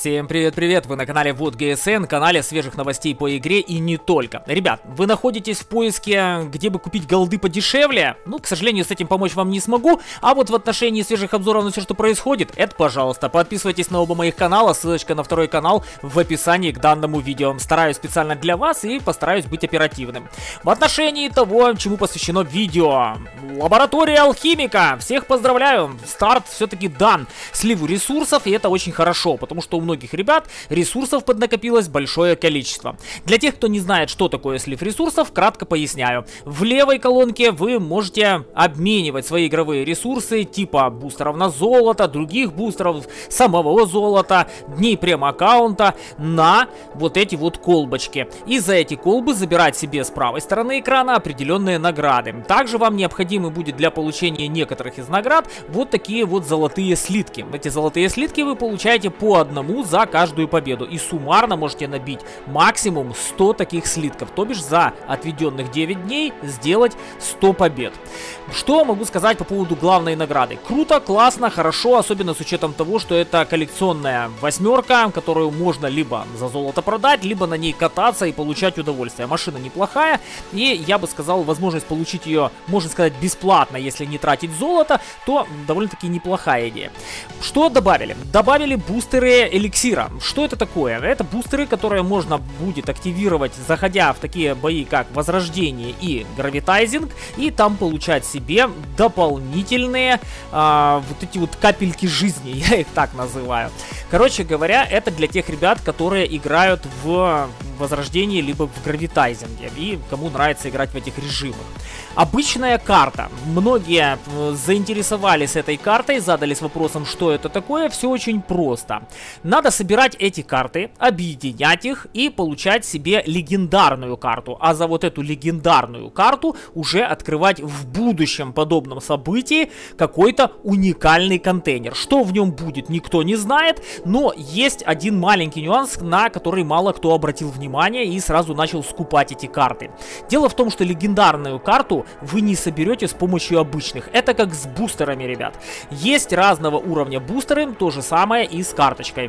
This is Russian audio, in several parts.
Всем привет-привет, вы на канале Вот ГСН, канале свежих новостей по игре и не только. Ребят, вы находитесь в поиске, где бы купить голды подешевле? Ну, к сожалению, с этим помочь вам не смогу, а вот в отношении свежих обзоров на все, что происходит, это пожалуйста, подписывайтесь на оба моих канала, ссылочка на второй канал в описании к данному видео. Стараюсь специально для вас и постараюсь быть оперативным. В отношении того, чему посвящено видео. Лаборатория алхимика, всех поздравляю, старт все-таки дан сливу ресурсов, и это очень хорошо, потому что у многих ребят ресурсов поднакопилось большое количество. Для тех, кто не знает, что такое слив ресурсов, кратко поясняю. В левой колонке вы можете обменивать свои игровые ресурсы типа бустеров на золото, других бустеров, самого золота, дней прем-аккаунта на вот эти вот колбочки. И за эти колбы забирать себе с правой стороны экрана определенные награды. Также вам необходимо будет для получения некоторых из наград вот такие вот золотые слитки. Эти золотые слитки вы получаете по одному за каждую победу. И суммарно можете набить максимум 100 таких слитков. То бишь за отведенных 9 дней сделать 100 побед. Что могу сказать по поводу главной награды? Круто, классно, хорошо, особенно с учетом того, что это коллекционная восьмерка, которую можно либо за золото продать, либо на ней кататься и получать удовольствие. Машина неплохая, и я бы сказал, возможность получить ее, можно сказать, бесплатно, если не тратить золото, то довольно-таки неплохая идея. Что добавили? Добавили бустеры эликсира. Что это такое? Это бустеры, которые можно будет активировать, заходя в такие бои, как Возрождение и Гравитайзинг, и там получать себе дополнительные вот эти вот капельки жизни, я их так называю. Короче говоря, это для тех ребят, которые играют в Возрождении либо в Гравитайзинге, и кому нравится играть в этих режимах. Обычная карта. Многие заинтересовались этой картой, задались вопросом, что это такое. Все очень просто. Надо собирать эти карты, объединять их и получать себе легендарную карту. А за вот эту легендарную карту уже открывать в будущем подобном событии какой-то уникальный контейнер. Что в нем будет, никто не знает, но есть один маленький нюанс, на который мало кто обратил внимание и сразу начал скупать эти карты. Дело в том, что легендарную карту вы не соберете с помощью обычных. Это как с бустерами, ребят. Есть разного уровня бустеры, то же самое и с карточкой.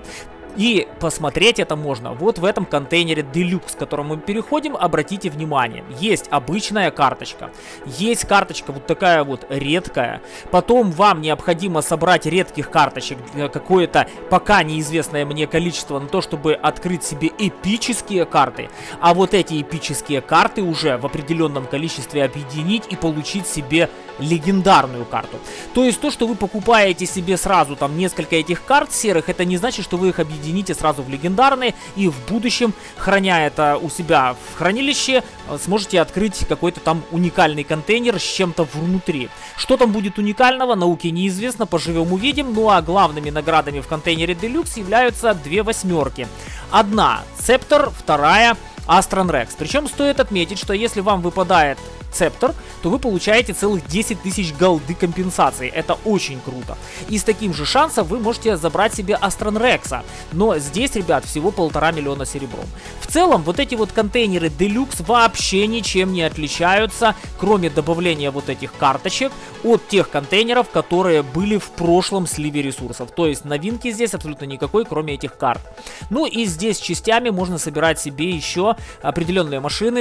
И посмотреть это можно вот в этом контейнере Deluxe, к которому мы переходим. Обратите внимание, есть обычная карточка, есть карточка вот такая вот редкая. Потом вам необходимо собрать редких карточек какое-то пока неизвестное мне количество на то, чтобы открыть себе эпические карты. А вот эти эпические карты уже в определенном количестве объединить и получить себе легендарную карту. То есть то, что вы покупаете себе сразу там несколько этих карт серых, это не значит, что вы их объедините сразу в легендарные и в будущем, храня это у себя в хранилище, сможете открыть какой-то там уникальный контейнер с чем-то внутри. Что там будет уникального, науке неизвестно, поживем увидим. Ну а главными наградами в контейнере Deluxe являются две восьмерки. Одна Септор, вторая Астрон Рекс. Причем стоит отметить, что если вам выпадает Септор, то вы получаете целых 10 тысяч голды компенсации. Это очень круто. И с таким же шансом вы можете забрать себе Астрон Рекса. Но здесь, ребят, всего 1,5 миллиона серебром. В целом, вот эти вот контейнеры Deluxe вообще ничем не отличаются, кроме добавления вот этих карточек, от тех контейнеров, которые были в прошлом сливе ресурсов. То есть новинки здесь абсолютно никакой, кроме этих карт. Ну и здесь частями можно собирать себе еще определенные машины.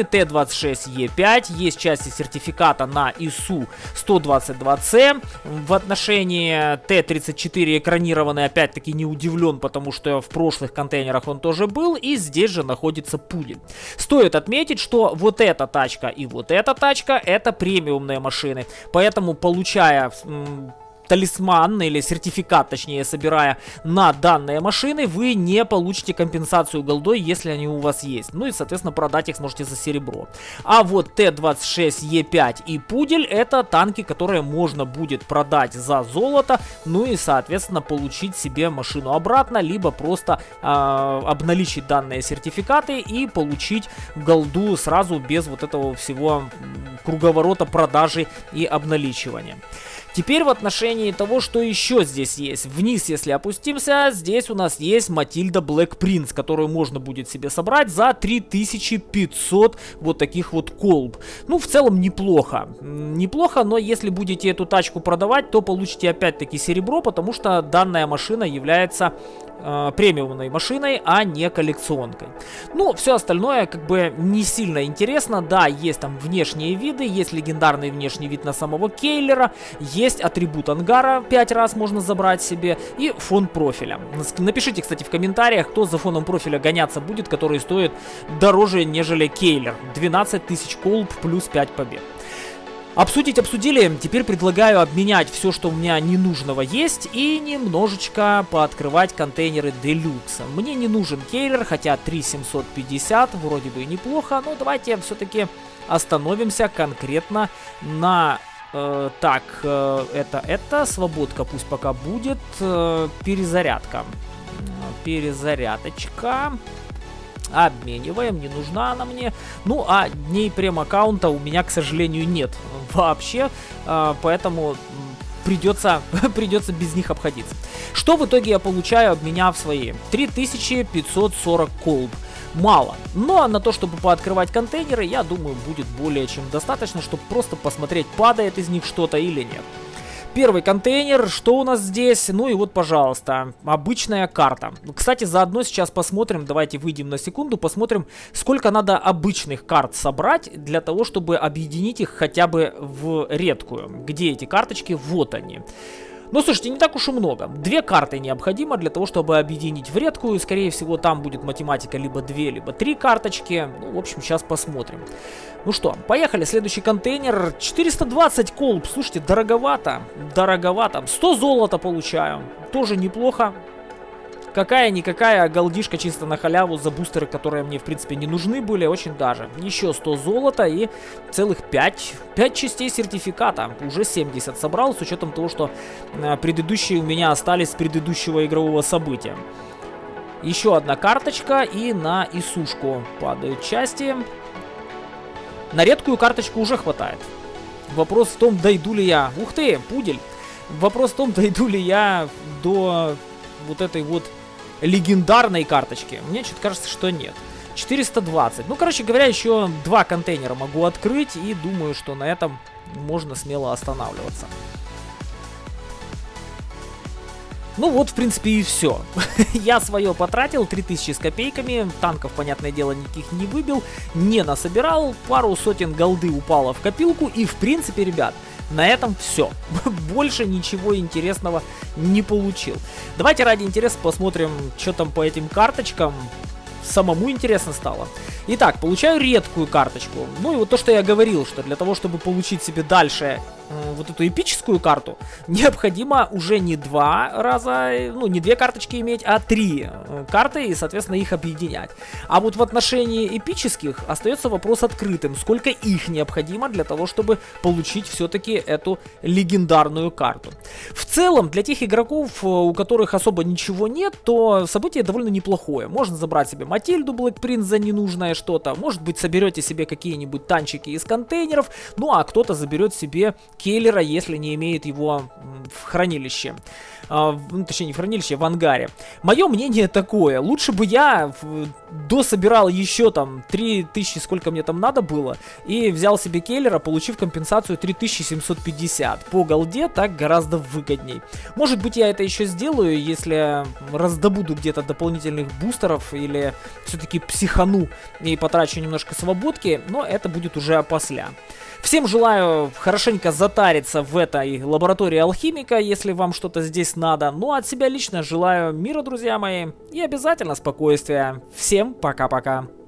Т-26Е5, есть часть сертификата на ИСУ 122C. В отношении Т-34 экранированный опять-таки не удивлен, потому что в прошлых контейнерах он тоже был, и здесь же находится пули. Стоит отметить, что вот эта тачка и вот эта тачка это премиумные машины, поэтому получая талисман или сертификат, точнее, собирая на данные машины, вы не получите компенсацию голдой, если они у вас есть. Ну и, соответственно, продать их сможете за серебро. А вот Т-26Е5 и Пудель это танки, которые можно будет продать за золото, ну и, соответственно, получить себе машину обратно, либо просто обналичить данные сертификаты и получить голду сразу без вот этого всего круговорота продажи и обналичивания. Теперь в отношении того, что еще здесь есть. Вниз, если опустимся, здесь у нас есть Матильда Black Prince, которую можно будет себе собрать за 3500 вот таких вот колб. Ну, в целом неплохо. Неплохо, но если будете эту тачку продавать, то получите опять-таки серебро, потому что данная машина является премиумной машиной, а не коллекционкой. Ну, все остальное как бы не сильно интересно. Да, есть там внешние виды, есть легендарный внешний вид на самого Кейлера, есть атрибут ангара, 5 раз можно забрать себе, и фон профиля. Напишите, кстати, в комментариях, кто за фоном профиля гоняться будет, который стоит дороже, нежели Кейлер. 12 тысяч колб плюс 5 побед. Обсудили, теперь предлагаю обменять все, что у меня ненужного есть, и немножечко пооткрывать контейнеры делюкса. Мне не нужен Кейлер, хотя 3750 вроде бы неплохо, но давайте все-таки остановимся конкретно на... это свободка пусть пока будет, перезарядка. Перезарядочка. Обмениваем, не нужна она мне. Ну, а дней прем-аккаунта у меня, к сожалению, нет вообще, поэтому придется без них обходиться. Что в итоге я получаю, обменяв свои? 3540 колб. Мало, но на то, чтобы пооткрывать контейнеры, я думаю, будет более чем достаточно, чтобы просто посмотреть, падает из них что-то или нет. Первый контейнер, что у нас здесь? Ну и вот, пожалуйста, обычная карта. Кстати, заодно сейчас посмотрим, давайте выйдем на секунду, посмотрим, сколько надо обычных карт собрать для того, чтобы объединить их хотя бы в редкую. Где эти карточки? Вот они. Ну, слушайте, не так уж и много. 2 карты необходимо для того, чтобы объединить в редкую. Скорее всего, там будет математика либо 2, либо 3 карточки. Ну, в общем, сейчас посмотрим. Ну что, поехали. Следующий контейнер. 420 колб. Слушайте, дороговато. Дороговато. 100 золота получаю. Тоже неплохо. Какая-никакая голдишка чисто на халяву за бустеры, которые мне, в принципе, не нужны были. Очень даже. Еще 100 золота и целых 5 частей сертификата. Уже 70 собрал, с учетом того, что предыдущие у меня остались с предыдущего игрового события. Еще одна карточка, и на Исушку падают части. На редкую карточку уже хватает. Вопрос в том, дойду ли я... Ух ты, пудель! Вопрос в том, дойду ли я до вот этой вот легендарной карточки. Мне что-то кажется, что нет. 420. Ну, короче говоря, еще 2 контейнера могу открыть, и думаю, что на этом можно смело останавливаться. Ну вот, в принципе, и все. Я свое потратил, 3000 с копейками, танков, понятное дело, никаких не выбил, не насобирал, пару сотен голды упало в копилку, и, в принципе, ребят, на этом все. Больше ничего интересного не получил. Давайте ради интереса посмотрим, что там по этим карточкам. Самому интересно стало. Итак, получаю редкую карточку. Ну и вот то, что я говорил, что для того, чтобы получить себе дальше вот эту эпическую карту, необходимо уже не 2 раза, ну не 2 карточки иметь, а 3 карты и, соответственно, их объединять. А вот в отношении эпических остается вопрос открытым. Сколько их необходимо для того, чтобы получить все-таки эту легендарную карту. В целом, для тех игроков, у которых особо ничего нет, то событие довольно неплохое. Можно забрать себе Матильду Black Prince за ненужное что-то. Может быть, соберете себе какие-нибудь танчики из контейнеров. Ну, а кто-то заберет себе Кейлера, если не имеет его в хранилище. Точнее, не в хранилище, в ангаре. Мое мнение такое. Лучше бы я дособирал еще там 3000, сколько мне там надо было, и взял себе Кейлера, получив компенсацию 3750. По голде так гораздо выгодней. Может быть, я это еще сделаю, если раздобуду где-то дополнительных бустеров, или все-таки психану и потрачу немножко свободки, но это будет уже опосля. Всем желаю хорошенько затариться в этой лаборатории алхимика, если вам что-то здесь надо. Ну, а от себя лично желаю мира, друзья мои, и обязательно спокойствия. Всем пока-пока.